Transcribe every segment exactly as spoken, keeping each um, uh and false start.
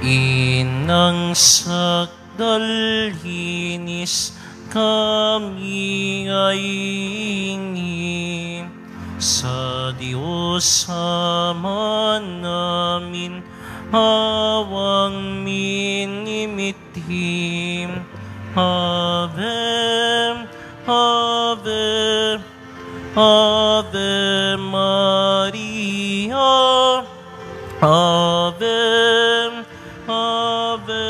Inang sakdalhinis kami ay ingin sa Diyos Ama namin hawang minimitim. Ave, Ave, Ave Maria, Ave, Ave,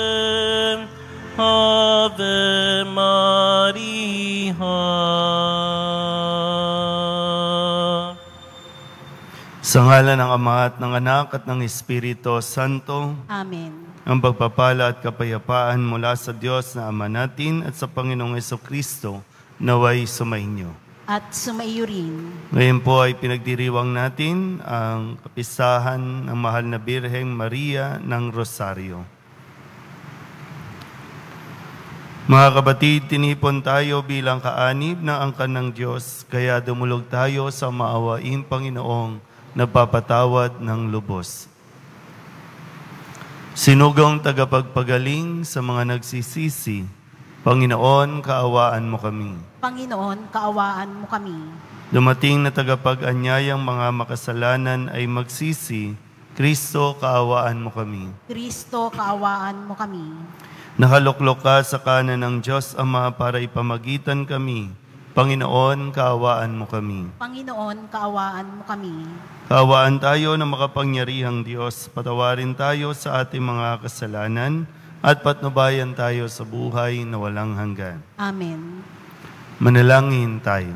Ave Maria. Sa ngalan ng Ama at ng Anak at ng Espiritu Santo. Amen. Ang pagpapala at kapayapaan mula sa Diyos na Ama natin at sa Panginoong Jesucristo naway sumainyo. At sumaiyo rin. Ngayon po ay pinagdiriwang natin ang kapistahan ng Mahal na Birheng Maria ng Rosario. Mga kapatid, tinipon tayo bilang kaanib na angkan ng Diyos, kaya dumulog tayo sa maawaing Panginoong nagpapatawad ng lubos. Sinugang tagapagpagaling sa mga nagsisisi, Panginoon, kaawaan mo kami. Panginoon, kaawaan mo kami. Dumating na tagapag-anyayang mga makasalanan ay magsisi, Kristo, kaawaan mo kami. Kristo, kaawaan mo kami. Nakaluklok ka sa kanan ng Diyos Ama para ipamagitan kami. Panginoon, kaawaan mo kami. Panginoon, kaawaan mo kami. Kaawaan tayo ng makapangyarihang Diyos, patawarin tayo sa ating mga kasalanan at patnubayan tayo sa buhay na walang hanggan. Amen. Manalangin tayo.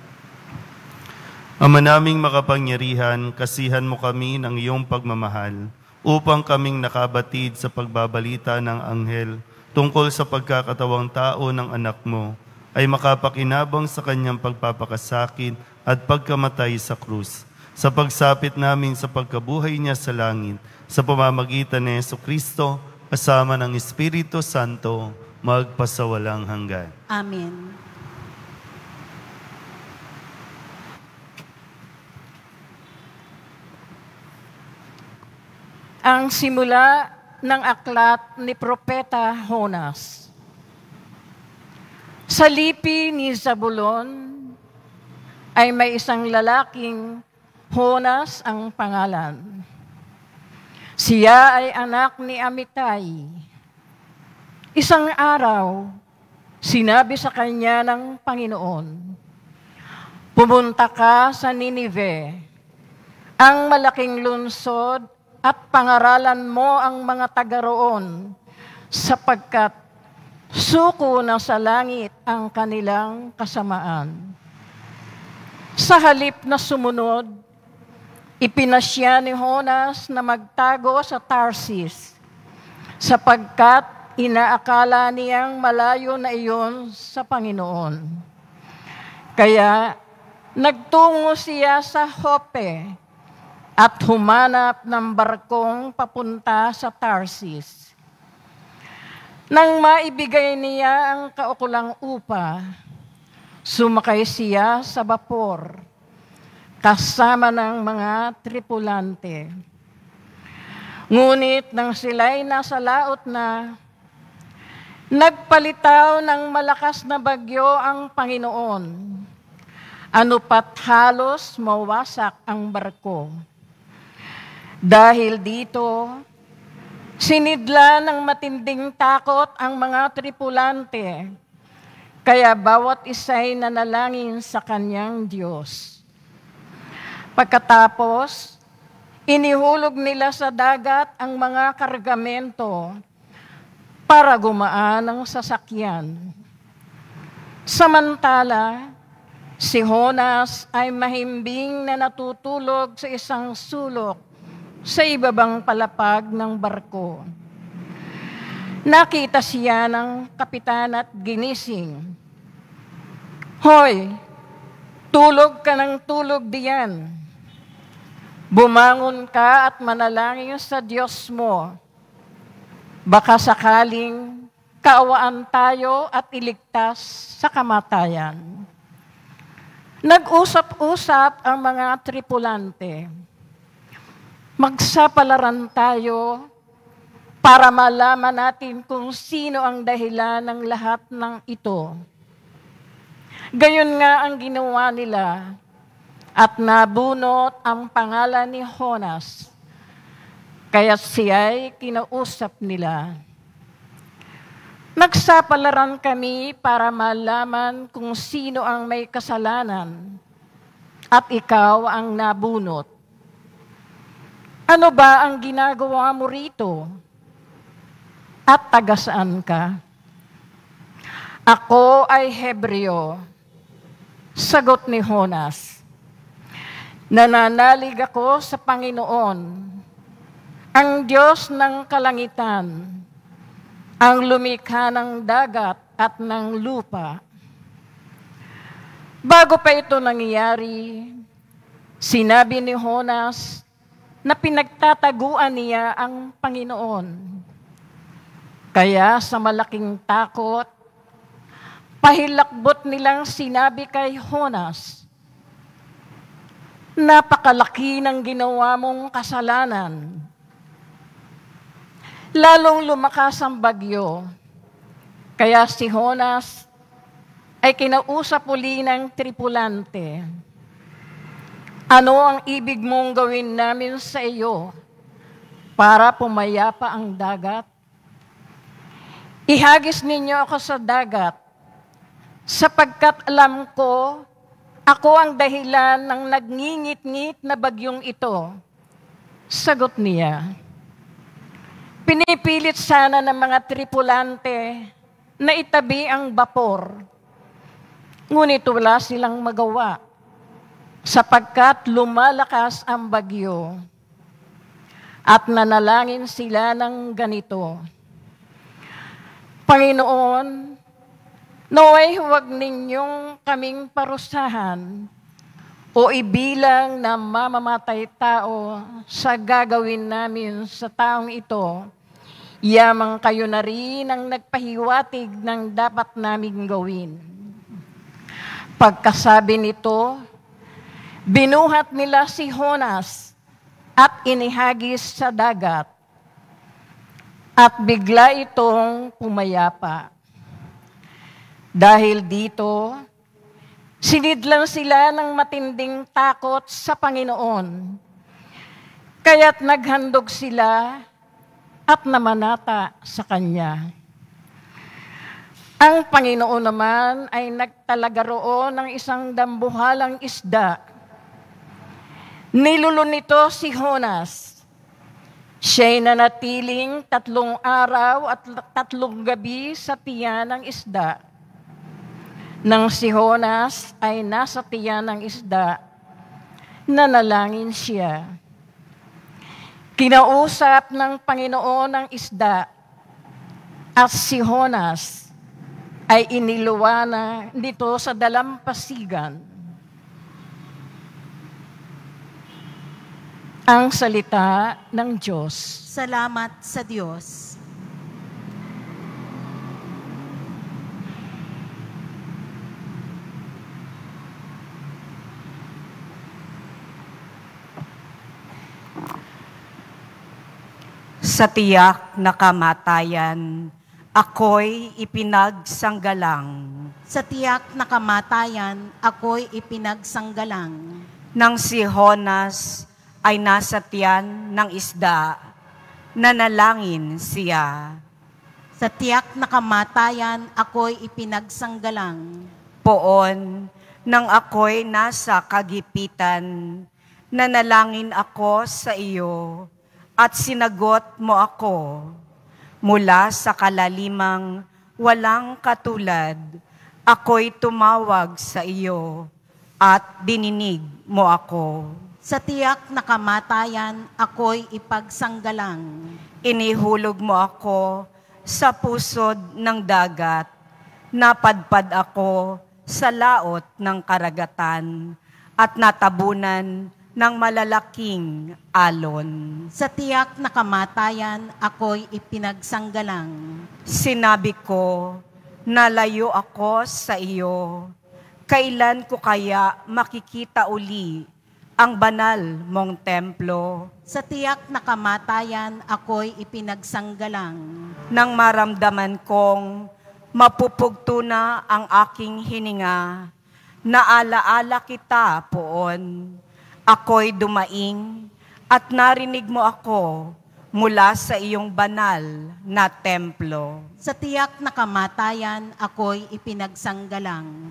Ama naming makapangyarihan, kasihan mo kami ng iyong pagmamahal upang kaming nakabatid sa pagbabalita ng anghel tungkol sa pagkakatawang tao ng anak mo ay makapakinabang sa kanyang pagpapakasakit at pagkamatay sa krus. Sa pagsapit namin sa pagkabuhay niya sa langit, sa pamamagitan ni Jesucristo, kasama ng Espiritu Santo, magpasawalang hanggan. Amen. Ang simula ng aklat ni Propeta Jonas. Sa lipi ni Zabulon ay may isang lalaking Jonas ang pangalan. Siya ay anak ni Amitay. Isang araw, sinabi sa kanya ng Panginoon, pumunta ka sa Ninive, ang malaking lungsod, at pangaralan mo ang mga taga roon, sapagkat suko na sa langit ang kanilang kasamaan. Sa halip na sumunod, ipinasya ni Jonas na magtago sa Tarsis, sapagkat inaakala niyang malayo na iyon sa Panginoon. Kaya nagtungo siya sa Joppe at humanap ng barkong papunta sa Tarsis. Nang maibigay niya ang kaukulang upa, sumakay siya sa bapor, kasama ng mga tripulante. Ngunit nang sila'y nasa laot na, nagpalitaw ng malakas na bagyo ang Panginoon. Ano pat halos mawasak ang barko. Dahil dito, sinidla ng matinding takot ang mga tripulante, kaya bawat isa'y nanalangin sa kanyang Diyos. Pagkatapos, inihulog nila sa dagat ang mga kargamento para gumaan ang sasakyan. Samantala, si Jonas ay mahimbing na natutulog sa isang sulok sa ibabang palapag ng barko. Nakita siya ng kapitan at ginising. Hoy, tulog ka ng tulog diyan. Bumangon ka at manalangin sa Diyos mo. Baka sakaling kaawaan tayo at iligtas sa kamatayan. Nag-usap-usap ang mga tripulante. Magsapalaran tayo para malaman natin kung sino ang dahilan ng lahat ng ito. Gayon nga ang ginawa nila at nabunot ang pangalan ni Jonas, kaya siya'y kinausap nila. Nagsapalaran kami para malaman kung sino ang may kasalanan at ikaw ang nabunot. Ano ba ang ginagawa mo rito? At taga saan ka? Ako ay Hebreo. Sagot ni Jonas, nananalig ako sa Panginoon, ang Diyos ng kalangitan, ang lumikha ng dagat at ng lupa. Bago pa ito nangyari, sinabi ni Jonas na pinagtataguan niya ang Panginoon. Kaya sa malaking takot, pahilakbot nilang sinabi kay Jonas, napakalaki ng ginawa mong kasalanan. Lalong lumakas ang bagyo, kaya si Jonas ay kinausap uli ng tripulante. Ano ang ibig mong gawin namin sa iyo para pumayapa ang dagat? Ihagis ninyo ako sa dagat, sapagkat alam ko, ako ang dahilan ng nagngingit-ngit na bagyong ito. Sagot niya, pinipilit sana ng mga tripulante na itabi ang bapor, ngunit wala silang magawa, sapagkat lumalakas ang bagyo. At nanalangin sila ng ganito, Panginoon, naway huwag ninyong kaming parusahan o ibilang na mamamatay tao sa gagawin namin sa taong ito. Yamang kayo na rin ang nagpahiwatig ng dapat naming gawin. Pagkasabi nito, binuhat nila si Jonas at inihagis sa dagat. At bigla itong pumayapa. Dahil dito, sinidlan sila ng matinding takot sa Panginoon. Kaya't naghandog sila at namanata sa Kanya. Ang Panginoon naman ay nagtalaga roon ng isang dambuhalang isda. Nilulo nito si Jonas. Siya'y nanatiling tatlong araw at tatlong gabi sa tiyan ng isda. Nang si Jonas ay nasa tiyan ng isda, nanalangin siya. Kinausap ng Panginoon ang isda at si Jonas ay iniluwa na dito sa dalampasigan. Ang salita ng Diyos. Salamat sa Diyos. Sa tiyak na kamatayan, ako'y ipinagsanggalang. Sa tiyak na kamatayan, ako'y ipinagsanggalang. Nang si Jonas ay nasa tiyan ng isda, nanalangin siya. Sa tiyak na kamatayan, ako'y ipinagsanggalang. Poon, nang ako'y nasa kagipitan, nanalangin ako sa iyo, at sinagot mo ako. Mula sa kalalimang walang katulad, ako'y tumawag sa iyo, at dininig mo ako. Sa tiyak na kamatayan, ako'y ipagsanggalang. Inihulog mo ako sa pusod ng dagat. Napadpad ako sa laot ng karagatan at natabunan ng malalaking alon. Sa tiyak na kamatayan, ako'y ipinagsanggalang. Sinabi ko, nalayo ako sa iyo. Kailan ko kaya makikita uli ang banal mong templo? Sa tiyak na kamatayan, ako'y ipinagsanggalang. Nang maramdaman kong mapupugto na ang aking hininga, naalaala kita poon. Ako'y dumaing at narinig mo ako mula sa iyong banal na templo. Sa tiyak na kamatayan, ako'y ipinagsanggalang.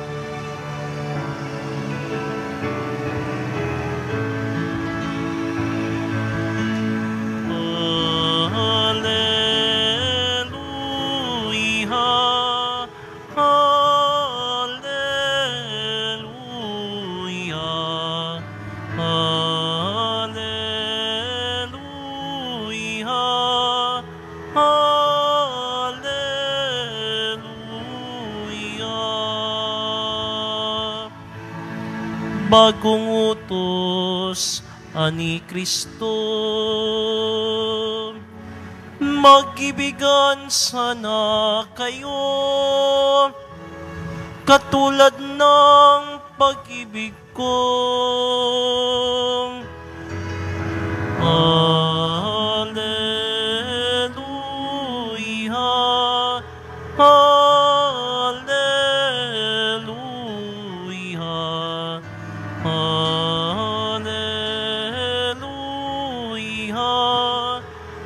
Bagong utos ani Kristo, mag-ibigan sana kayo, katulad ng pag-ibig ko. Hallelujah, Hallelujah, Hallelujah,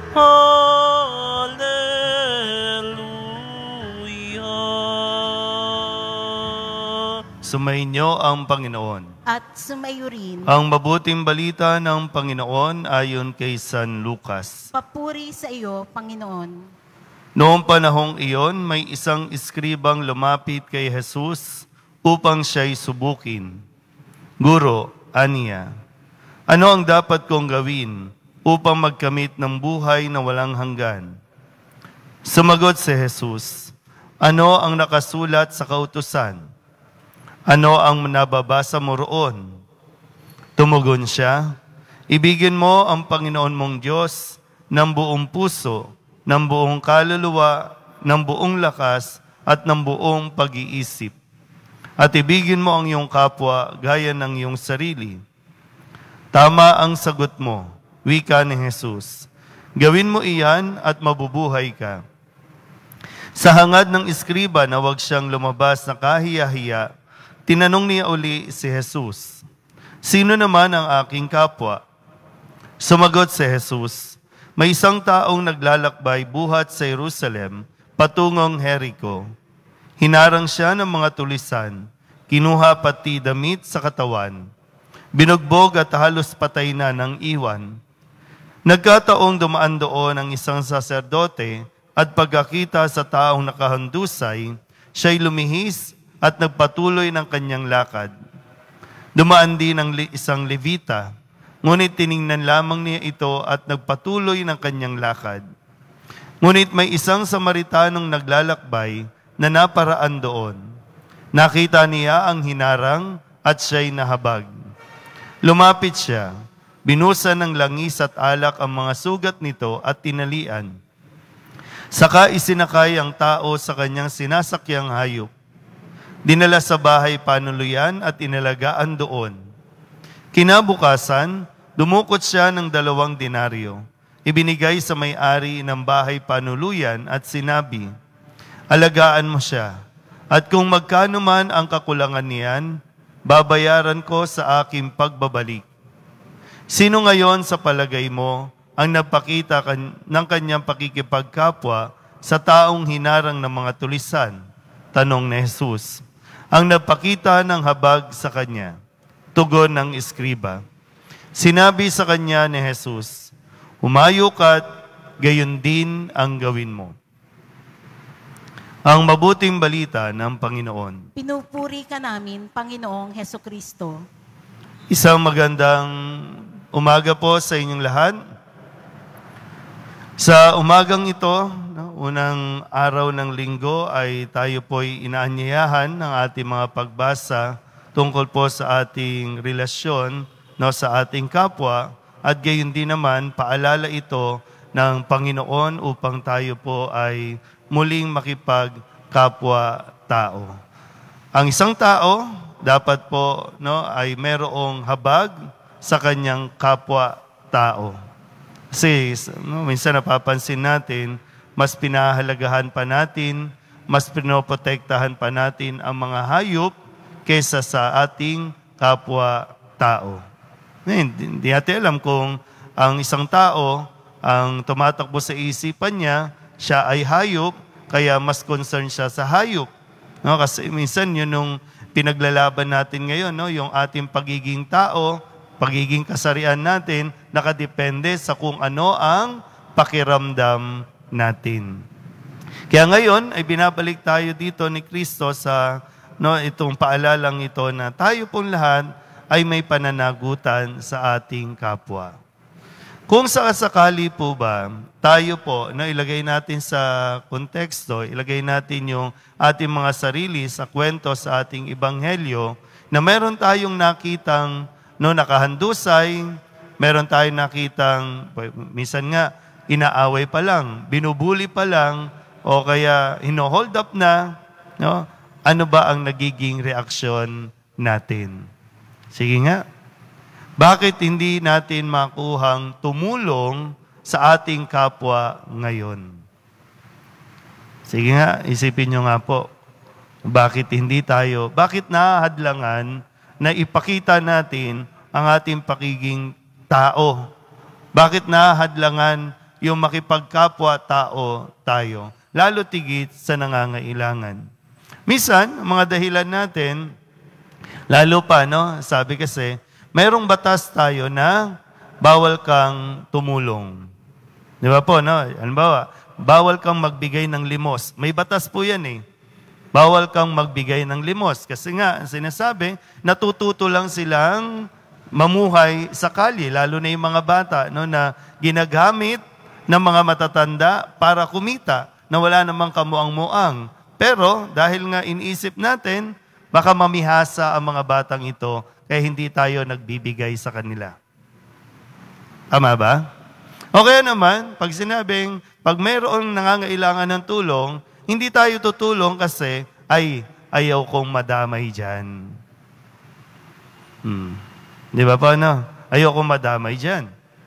Hallelujah. Sumainyo ang Panginoon. At sumayo rin. Ang mabuting balita ng Panginoon ayon kay San Lucas. Papuri sa iyo, Panginoon. Noong panahong iyon, may isang iskribang lumapit kay Jesus upang siya'y subukin. Guro, aniya, ano ang dapat kong gawin upang magkamit ng buhay na walang hanggan? Sumagot si Jesus, ano ang nakasulat sa kautusan? Ano ang nababasa mo roon? Tumugon siya, ibigin mo ang Panginoon mong Diyos ng buong puso, ng buong kaluluwa, ng buong lakas, at ng buong pag-iisip. At ibigin mo ang iyong kapwa gaya ng iyong sarili. Tama ang sagot mo, wika ni Jesus. Gawin mo iyan at mabubuhay ka. Sa hangad ng iskriba na wag siyang lumabas na kahiya-hiya, tinanong niya uli si Jesus, sino naman ang aking kapwa? Sumagot si Jesus, may isang taong naglalakbay buhat sa Jerusalem patungong Jericho. Hinarang siya ng mga tulisan, kinuha pati damit sa katawan, binugbog at halos patay na ng iwan. Nagkataong dumaan doon ang isang saserdote at pagkakita sa taong nakahandusay, siya'y lumihis at nagpatuloy ng kanyang lakad. Dumaan din ang isang Levita, ngunit tiningnan lamang niya ito at nagpatuloy ng kanyang lakad. Ngunit may isang Samaritanong naglalakbay na naparaan doon. Nakita niya ang hinarang at siya'y nahabag. Lumapit siya, binusan ng langis at alak ang mga sugat nito at tinalian. Saka isinakay ang tao sa kanyang sinasakyang hayop. Dinala sa bahay panuluyan at inalagaan doon. Kinabukasan, dumukot siya ng dalawang denaryo. Ibinigay sa may-ari ng bahay panuluyan at sinabi, alagaan mo siya, at kung magkano man ang kakulangan niyan, babayaran ko sa aking pagbabalik. Sino ngayon sa palagay mo ang nagpakita kan- ng kanyang pakikipagkapwa sa taong hinarang ng mga tulisan? Tanong ni Jesus. Ang nagpakita ng habag sa kanya. Tugon ng iskriba. Sinabi sa kanya ni Jesus, humayo ka't gayon din ang gawin mo. Ang mabuting balita ng Panginoon. Pinupuri ka namin, Panginoong Hesukristo. Isang magandang umaga po sa inyong lahat. Sa umagang ito, no, unang araw ng linggo, ay tayo po'y inaanyayahan ng ating mga pagbasa tungkol po sa ating relasyon, no, sa ating kapwa, at gayon din naman paalala ito ng Panginoon upang tayo po ay muling makipagkapwa-tao. Ang isang tao dapat po, no, ay merong habag sa kanyang kapwa tao. Kasi no, minsan napapansin natin, mas pinahalagahan pa natin, mas pinoprotektahan pa natin ang mga hayop kaysa sa ating kapwa-tao. Hindi, hindi natin alam kung ang isang tao, ang tumatakbo sa isipan niya, siya ay hayop, kaya mas concerned siya sa hayop. No, kasi minsan yun yung pinaglalaban natin ngayon, no, yung ating pagiging tao, pagiging kasarian natin, nakadepende sa kung ano ang pakiramdam natin. Kaya ngayon ay binabalik tayo dito ni Kristo sa no, itong paalalang ito na tayo pong lahat ay may pananagutan sa ating kapwa. Kung sakasakali po ba, tayo po, no, ilagay natin sa konteksto, ilagay natin yung ating mga sarili sa kwento sa ating ebanghelyo, na meron tayong nakitang no, nakahandusay, meron tayong nakitang, minsan nga, inaaway pa lang, binubuli pa lang, o kaya hino-hold up na, no? Ano ba ang nagiging reaksyon natin? Sige nga. Bakit hindi natin makuhang tumulong sa ating kapwa ngayon? Sige nga, isipin nyo nga po. Bakit hindi tayo, bakit nahahadlangan na ipakita natin ang ating pagiging tao? Bakit nahahadlangan yung makipagkapwa-tao tayo? Lalo tigit sa nangangailangan. Minsan, mga dahilan natin, lalo pa, no? Sabi kasi, mayroong batas tayo na bawal kang tumulong. Di ba po, no? Halimbawa, bawal kang magbigay ng limos. May batas po yan eh. Bawal kang magbigay ng limos. Kasi nga, sinasabi, natututo lang silang mamuhay sa kalye, lalo na yung mga bata, no, na ginagamit ng mga matatanda para kumita, na wala namang kamuang-muang. Pero, dahil nga iniisip natin, baka mamihasa ang mga batang ito, kaya hindi tayo nagbibigay sa kanila. Tama ba? O kaya naman, pag sinabing, pag mayroong nangangailangan ng tulong, hindi tayo tutulong kasi, ay, ayaw kong madamay dyan. Hmm. Di ba pa, no? Ayaw kong madamay dyan.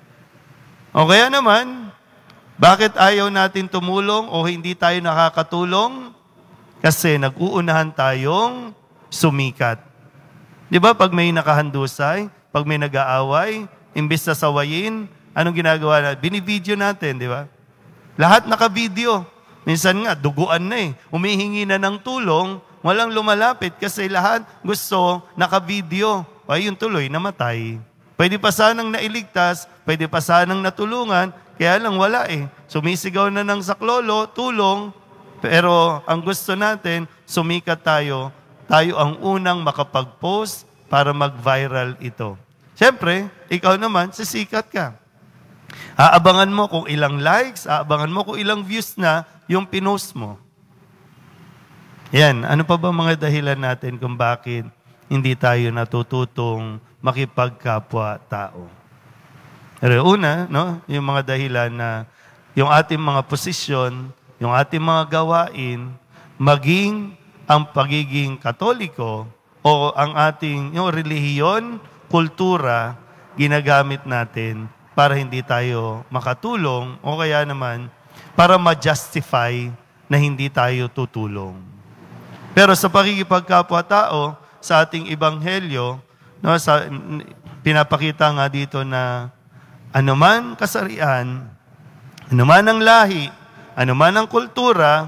O kaya naman, bakit ayaw natin tumulong o hindi tayo nakakatulong? Kasi nag-uunahan tayong sumikat. Di ba, pag may nakahandusay, pag may nag-aaway, imbis na sawayin, anong ginagawa natin? Binivideo natin, di ba? Lahat naka-video. Minsan nga, duguan na eh. Umihingi na ng tulong, walang lumalapit kasi lahat gusto naka-video. Ay, yung tuloy, namatay. Pwede pa sanang nailigtas, pwede pa sanang natulungan, kaya lang wala eh. Sumisigaw na ng saklolo, tulong, pero ang gusto natin, sumikat tayo, tayo ang unang makapag-post para mag-viral ito. Siyempre, ikaw naman, sisikat ka. Aabangan mo kung ilang likes, aabangan mo kung ilang views na yung pinost mo. Yan, ano pa ba mga dahilan natin kung bakit hindi tayo natututong makipagkapwa-tao? Pero una, no, yung mga dahilan na yung ating mga posisyon, yung ating mga gawain, maging ang pagiging Katoliko o ang ating yung relihiyon, kultura, ginagamit natin para hindi tayo makatulong o kaya naman para ma-justify na hindi tayo tutulong. Pero sa pagkikipagkapwa-tao, sa ating ebanghelyo, no, sa, pinapakita nga dito na anuman kasarian, anuman ang lahi, anuman ang kultura,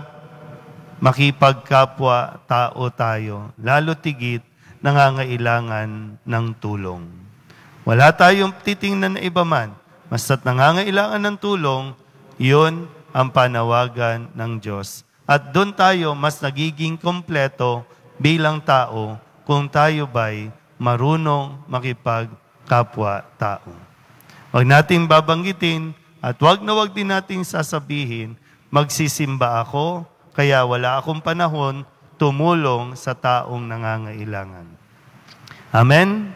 makipagkapwa-tao tayo, lalo tigit nangangailangan ng tulong. Wala tayong titingnan na iba man, basta't nangangailangan ng tulong, yun ang panawagan ng Diyos. At doon tayo mas nagiging kompleto bilang tao kung tayo ba'y marunong makipagkapwa-tao. Huwag nating babanggitin at huwag na huwag din nating sasabihin, magsisimba ako, kaya wala akong panahon tumulong sa taong nangangailangan. Amen?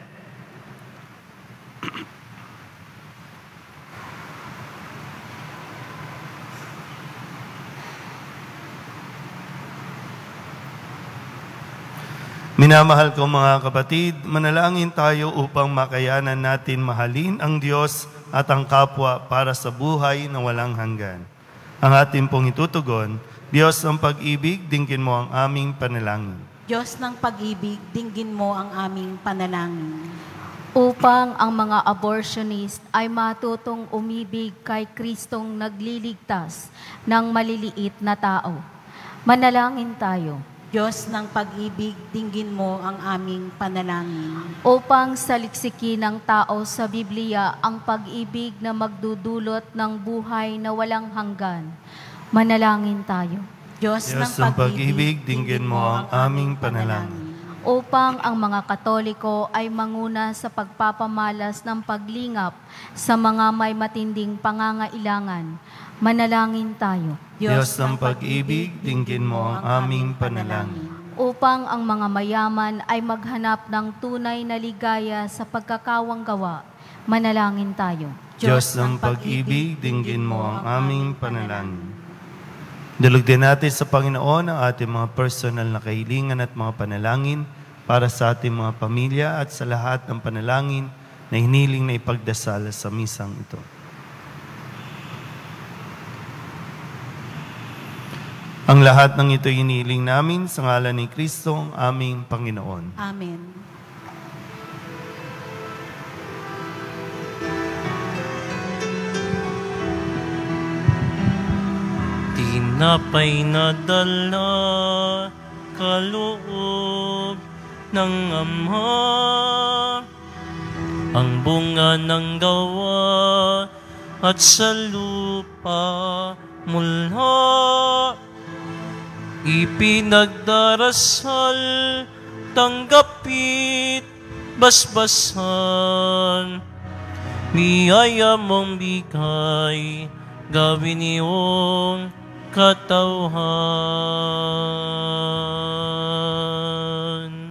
Minamahal ko mga kapatid, manalangin tayo upang makayanan natin mahalin ang Diyos at ang kapwa para sa buhay na walang hanggan. Ang ating pong itutugon, Diyos ng pag-ibig, dinggin mo ang aming panalangin. Diyos ng pag-ibig, dinggin mo ang aming panalangin. Upang ang mga abortionist ay matutong umibig kay Kristong nagliligtas ng maliliit na tao. Manalangin tayo. Diyos ng pag-ibig, dinggin mo ang aming panalangin. Upang saliksiki ng tao sa Biblia ang pag-ibig na magdudulot ng buhay na walang hanggan. Manalangin tayo. Diyos, Diyos ng ng pag-ibig, dinggin mo ang aming panalangin. Upang ang mga Katoliko ay manguna sa pagpapamalas ng paglingap sa mga may matinding pangangailangan. Manalangin tayo. Diyos ng pag-ibig, dinggin mo ang aming panalangin. Upang ang mga mayaman ay maghanap ng tunay na ligaya sa pagkakawanggawa. Manalangin tayo. Diyos ng pag-ibig, dinggin mo ang aming panalangin. Dulog din natin sa Panginoon ang ating mga personal na kahilingan at mga panalangin para sa ating mga pamilya at sa lahat ng panalangin na hiniling na ipagdasal sa misang ito. Ang lahat ng ito hiniling namin sa ngalan ni Kristo, ang aming Panginoon. Amen. Tinapay na dala, kaloob ng Ama, ang bunga ng gawa at sa lupa mula. Ipinagdarasal, tanggapit, basbasan, biyaya mong bigay, gawin iyong katauhan.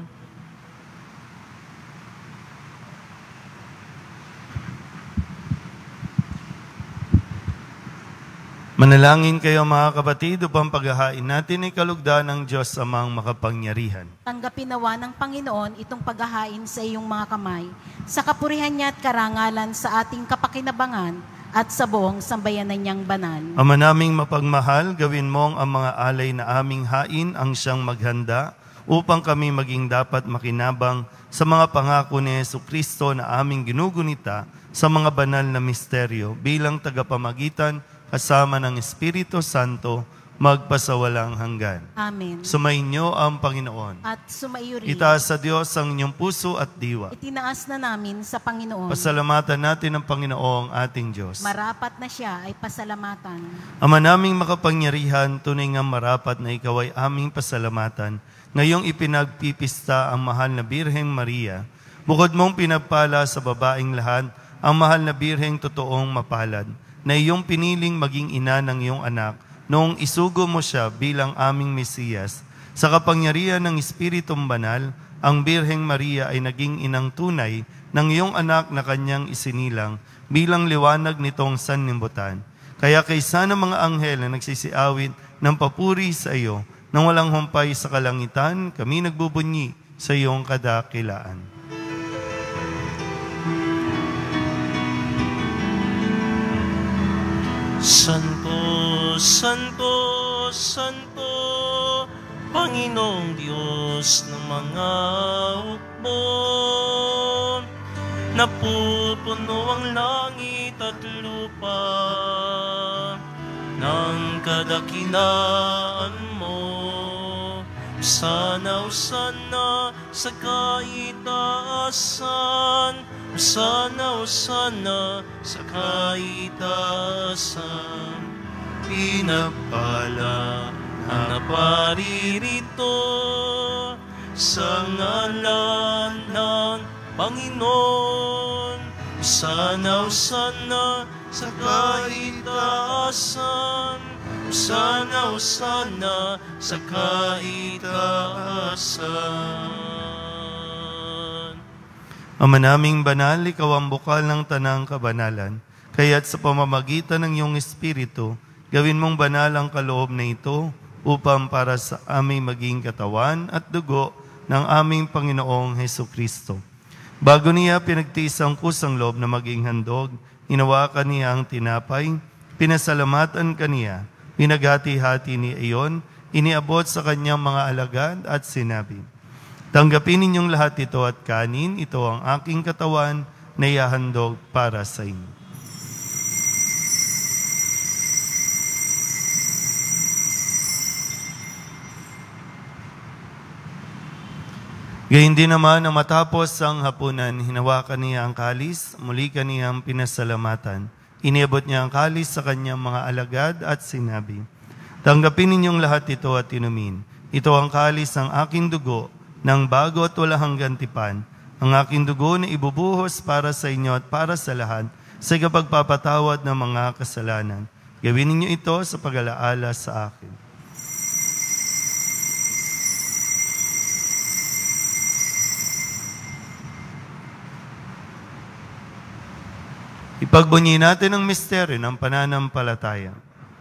Manalangin kayo mga kapatid upang paghahain natin ay kalugdan ng Diyos Amang makapangyarihan. Tanggapin nawa ng Panginoon itong paghahain sa iyong mga kamay, sa kapurihan niya at karangalan sa ating kapakinabangan at sa buong sambayanan niyang banal. Ama naming mapagmahal, gawin mong ang mga alay na aming hain ang siyang maghanda upang kami maging dapat makinabang sa mga pangako ni Jesucristo na aming ginugunita sa mga banal na misteryo bilang tagapamagitan kasama ng Espiritu Santo, magpasawalang hanggan. Amen. Sumainyo ang Panginoon. At sumaiyo rin. Itaas sa Diyos ang inyong puso at diwa. Itinaas na namin sa Panginoon. Pasalamatan natin ang Panginoong ating Diyos. Marapat na siya ay pasalamatan. Ama naming makapangyarihan, tunay nga marapat na ikaw ay aming pasalamatan. Ngayong ipinagpipista ang mahal na Birheng Maria, bukod mong pinagpala sa babaeng lahat, ang mahal na Birheng totoong mapalad, na iyong piniling maging ina ng iyong anak noong isugo mo siya bilang aming Mesiyas. Sa kapangyarihan ng Espiritong Banal, ang Birheng Maria ay naging inang tunay ng iyong anak na kanyang isinilang bilang liwanag nitong sanlibutan. Kaya kaysa ng mga anghel na nagsisiawit ng papuri sa iyo, nang walang humpay sa kalangitan, kami nagbubunyi sa iyong kadakilaan. Santo, Santo, Santo, Panginoong Diyos ng mga hukbo, napupuno ang langit at lupa ng kadakilaan mo. Sana, sana sa kaitaasan, sana, sana sa kaitaasan. Pinagpala na paririto sa ngalan ng Panginoon. Sana, sana sa kaitaasan, sana, sana sa kaitaasan. Ama naming banal, ikaw ang bukal ng tanang kabanalan. Kaya't sa pamamagitan ng iyong Espiritu, gawin mong banal ang kaloob na ito upang para sa aming maging katawan at dugo ng aming Panginoong Hesukristo. Bago niya pinagtiis ang kusang loob na maging handog, hinawakan niya ang tinapay, pinasalamatan kaniya, pinaghati-hati ni iyon, iniabot sa kanyang mga alagad at sinabi, tanggapin ninyong lahat ito at kanin, ito ang aking katawan na ihahandog para sa inyo. Gayun din naman ang matapos ang hapunan, hinawakan niya ang kalis, muli kaniyang pinasalamatan. Iniabot niya ang kalis sa kanyang mga alagad at sinabi, tanggapin ninyong lahat ito at inumin. Ito ang kalis ng aking dugo, ng bago at wala hanggang tipan, ang aking dugo na ibubuhos para sa inyo at para sa lahat, sa ikapagpapatawad ng mga kasalanan. Gawin ninyo ito sa pag-alaala sa akin. Ipagbunyi natin ang misteryo ng pananampalataya.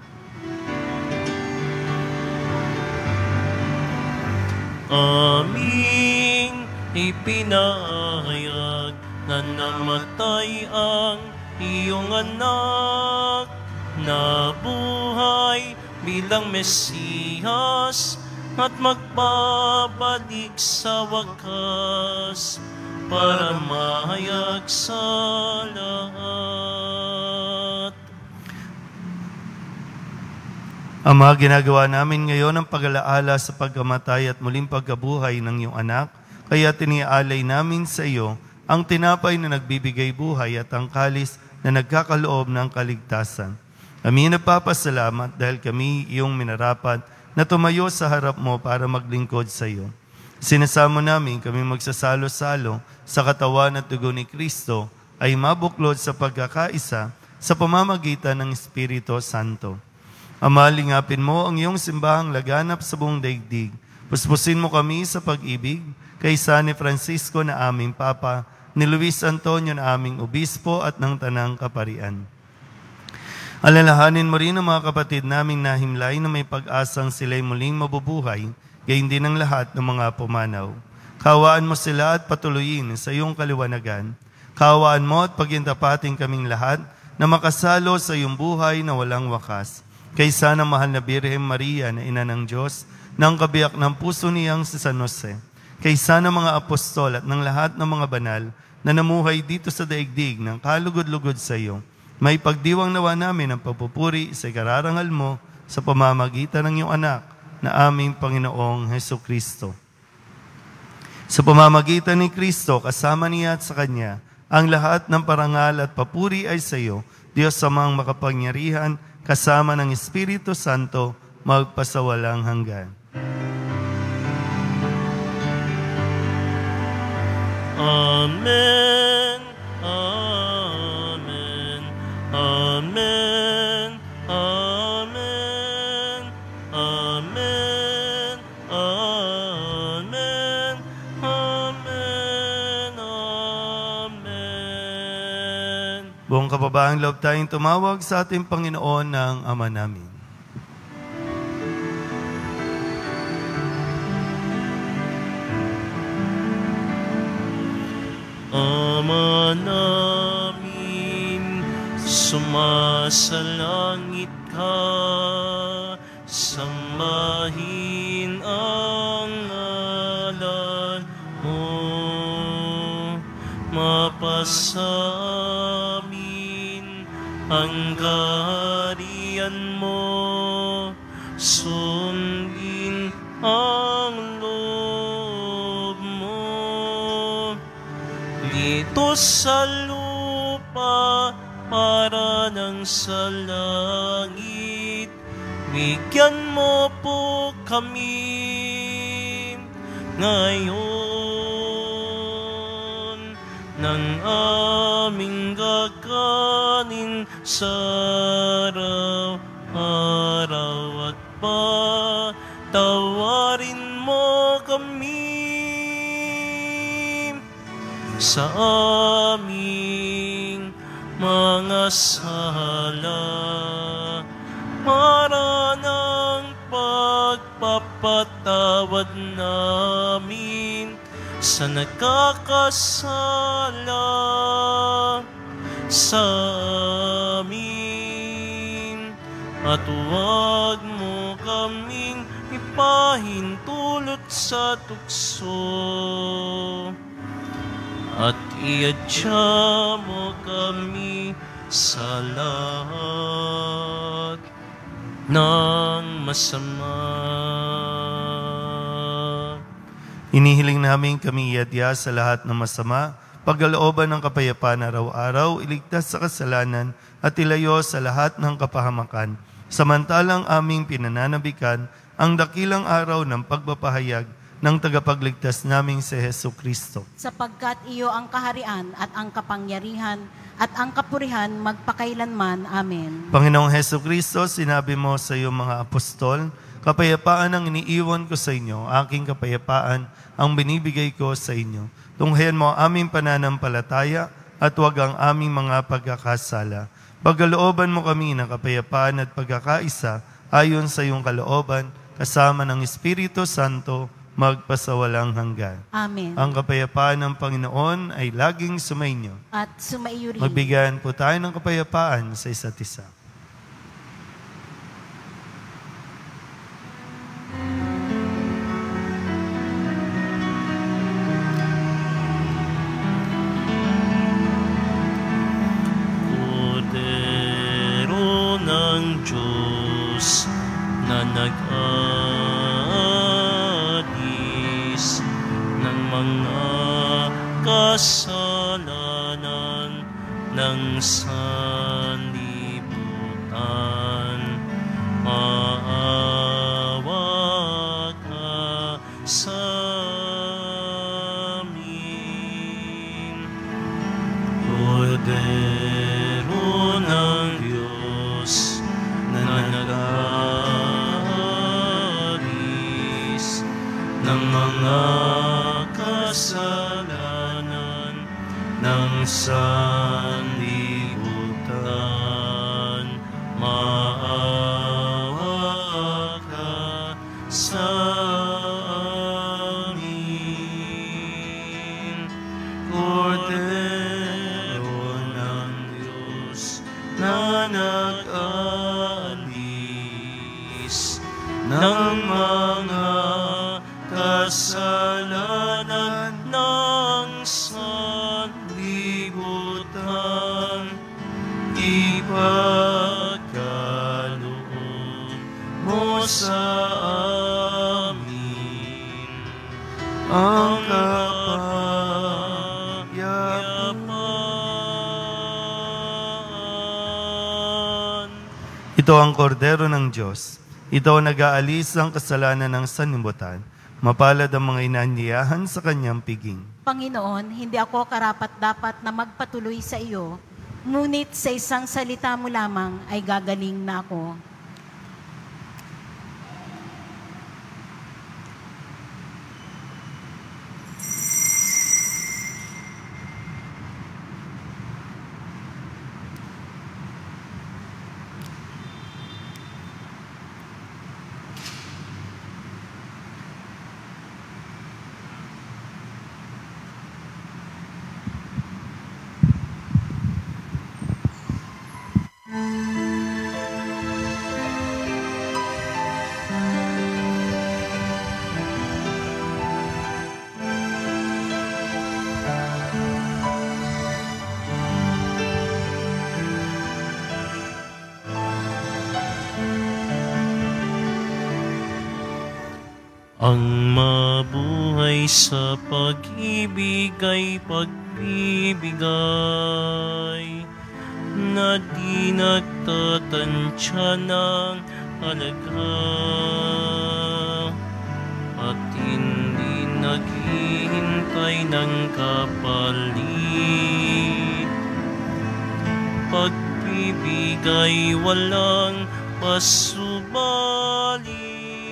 Aming ipinahayag na namatay ang iyong anak, na buhay bilang Mesiyas at magbabalik sa wakas para mahayag sa lahat. Ama, ginagawa namin ngayon ang pag-alaala sa pagkamatay at muling pagkabuhay ng iyong anak, kaya tiniaalay namin sa iyo ang tinapay na nagbibigay buhay at ang kalis na nagkakaloob ng kaligtasan. Kami nagpapasalamat dahil kami iyong minarapat na tumayo sa harap mo para maglingkod sa iyo. Sinasamo namin kami magsasalo-salo sa katawan at dugo ni Kristo ay mabuklod sa pagkakaisa sa pamamagitan ng Espiritu Santo. Ama, lingapin mo ang iyong simbahang laganap sa buong daigdig. Puspusin mo kami sa pag-ibig kaysa ni Francisco na aming Papa, ni Luis Antonio na aming Obispo at ng Tanang Kaparian. Alalahanin mo rin ang mga kapatid naming nahimlay na may pag-asang sila'y muling mabubuhay, gayon din ang lahat ng mga pumanaw. Kawaan mo sila at patuloyin sa iyong kaliwanagan. Kawaan mo at pagintapating kaming lahat na makasalo sa iyong buhay na walang wakas. Kaysa ng mahal na Birhen Maria na ina ng Diyos, ng kabiyak ng puso niyang si San Jose, kaysa ng mga apostol at ng lahat ng mga banal na namuhay dito sa daigdig ng kalugod-lugod sa iyo, may pagdiwang nawa namin ang pagpupuri sa ikararangal mo sa pamamagitan ng iyong anak na aming Panginoong Hesukristo. Sa pamamagitan ni Kristo, kasama niya at sa Kanya, ang lahat ng parangal at papuri ay sa iyo, Diyos Amang makapangyarihan, kasama ng Espiritu Santo, magpasawalang hanggan. Amen. Amen. Amen. Amen. Amen. Amen. Amen. Amen. Buong kababaang loob tayong tumawag sa ating Panginoon ng Ama namin. Ama namin, sumasalangit ka, sambahin ang ngalan mo, mapasamin ang kaharian mo, sundin ang loob mo dito sa lupa para nang sa langit. Bigyan mo po kami ngayon ng aming kakanin sa araw-araw at patawarin mo kami sa aming mga sala, para ng pagpapatawad namin sa nagkakasala, sa amin. At huwag mo kaming ipahintulot sa tukso. At iadya mo kami sa lahat ng masama. Inihiling namin kami iadya sa lahat ng masama, pagkalooban ng kapayapaan araw-araw, iligtas sa kasalanan at ilayo sa lahat ng kapahamakan. Samantalang aming pinananabikan ang dakilang araw ng pagpapahayag ng tagapagligtas naming si Hesu Kristo. Sapagkat iyo ang kaharian at ang kapangyarihan at ang kapurihan magpakailanman. Amen. Panginoong Hesu Kristo, sinabi mo sa iyong mga apostol, kapayapaan ang iniiwan ko sa inyo, aking kapayapaan ang binibigay ko sa inyo. Tunghayan mo ang aming pananampalataya at huwag ang aming mga pagkakasala. Pagkalooban mo kami ng kapayapaan at pagkakaisa ayon sa iyong kalooban, kasama ng Espiritu Santo, magpasawalang hanggan. Amen. Ang kapayapaan ng Panginoon ay laging sumainyo. At sumaiyo rin. Magbigayan po tayo ng kapayapaan sa isa't isa. Kordero ng Diyos na nag-alis ng mga kasalanan ng sanlibutan, maawa ka sa amin. Kordero ng Diyos na nag-alis ng mga kasalanan ng sanlibutan, maawa ka sa amin. Kordero ng Diyos na nag-alis ng mga kasalanan ng sanlibutan, ipagkaloob mo sa amin ang kapayapaan. Ito ang kordero ng Diyos. Ito ang nag-aalis ang kasalanan ng sanlibutan. Mapalad ang mga inanyayahan sa kanyang piging. Panginoon, hindi ako karapat-dapat na magpatuloy sa iyo, ngunit sa isang salita mo lamang ay gagaling na ako. Ang mabuhay sa pag-ibig ay pagbibigay na di nagtatansya ng halaga at hindi naghihintay ng kapalit. Pagbibigay walang pasubali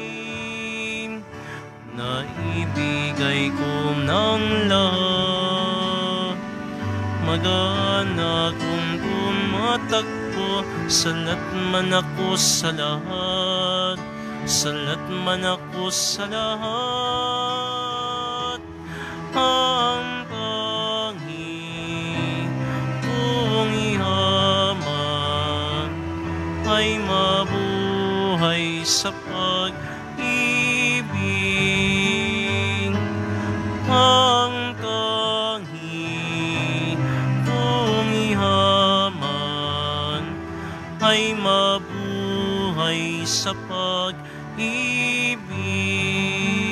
na ibigay ko ng lahat. Magaan akong tumatakbo, salat man ako sa lahat, salat man ako sa lahat. Ang Panginoong sa pag-ibig. Ang tangi kong ihaman ay mabuhay sa pag-ibig.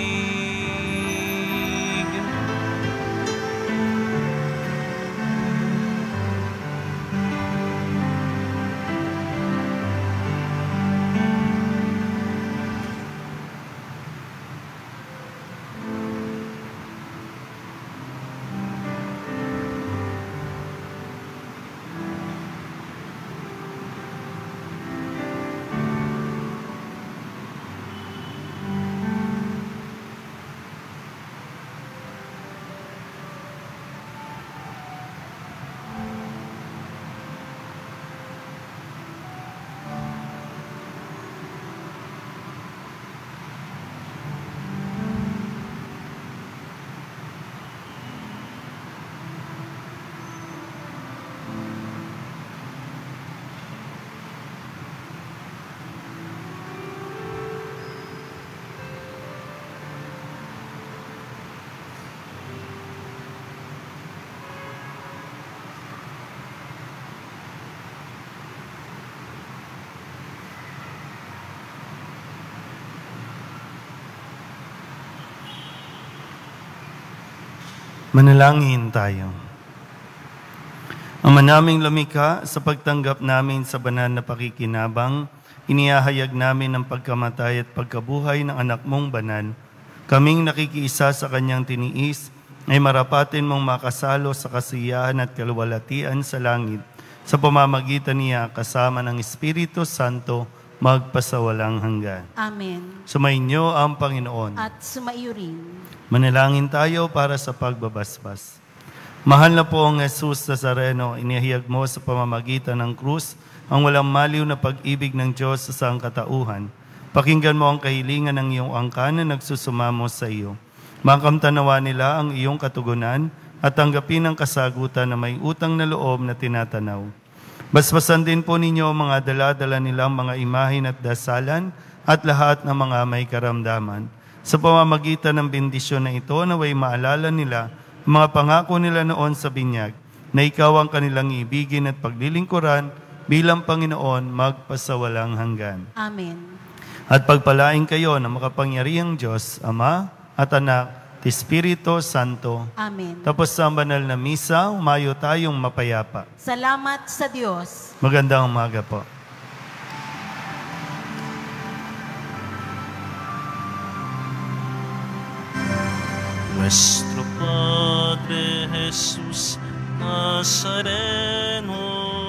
Manalangin tayo. Ama naming lumikha, sa pagtanggap namin sa banal na pakikinabang, inihahayag namin ang pagkamatay at pagkabuhay ng anak mong banal. Kaming nakikiisa sa kanyang tiniis, ay marapatin mong makasalo sa kasiyahan at kaluwalhatian sa langit, sa pamamagitan niya kasama ng Espiritu Santo, magpasawalang hanggan. Amen. Sumainyo ang Panginoon. At sumaiyo rin. Manalangin tayo para sa pagbabasbas. Mahal na po ang Jesus Nazareno, inihayag mo sa pamamagitan ng krus ang walang maliw na pag-ibig ng Diyos sa sangkatauhan. Pakinggan mo ang kahilingan ng iyong angkan na nagsusumamo sa iyo. Makamtanawa nila ang iyong katugunan at tanggapin ang kasagutan na may utang na loob na tinatanaw. Basbasan din po ninyo ang mga dala-dala nilang mga imahin at dasalan at lahat ng mga may karamdaman. Sa pamamagitan ng bendisyon na ito, naway maalala nila ang mga pangako nila noon sa binyag, na ikaw ang kanilang ibigin at paglilingkuran bilang Panginoon magpasawalang hanggan. Amen. At pagpalain kayo ng makapangyarihang Diyos, Ama at Anak, at Espiritu Santo. Amen. Tapos sa banal na misa, umayo tayong mapayapa. Salamat sa Diyos. Magandang umaga po. Nuestro Padre Jesus Nazareno,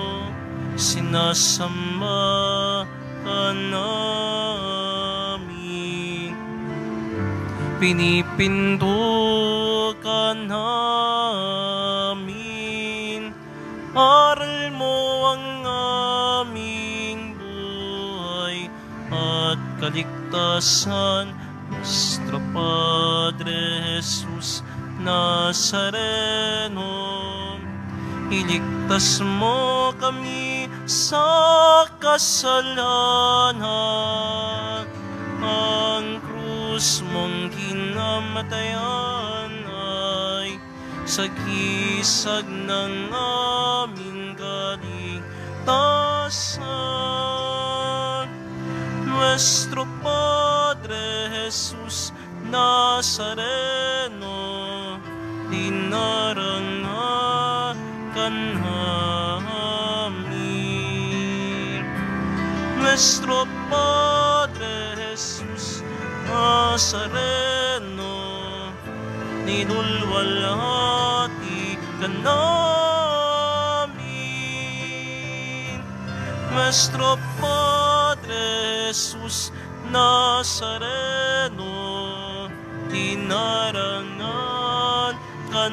sinasamba ka namin, pinipinto ka namin, aral mo ang aming buhay at kaligtasan. Nuestro Padre Jesus Nazareno, iligtas mo kami sa kasalanan. Ang krus mong kinamatayan ay sagisag ng aming kaligtasan. Nuestro Padre Jesus Nazareno, dinarangan ka namin. Nuestro Padre Jesus Nazareno, nilulwalhati ka namin. Nuestro Padre Jesus Nazareno, dinarangan ka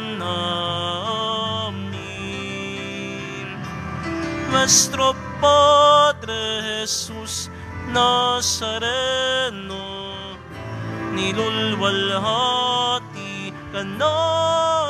namin. Nuestro Padre Jesus Nazareno, nilulwalhati ka namin.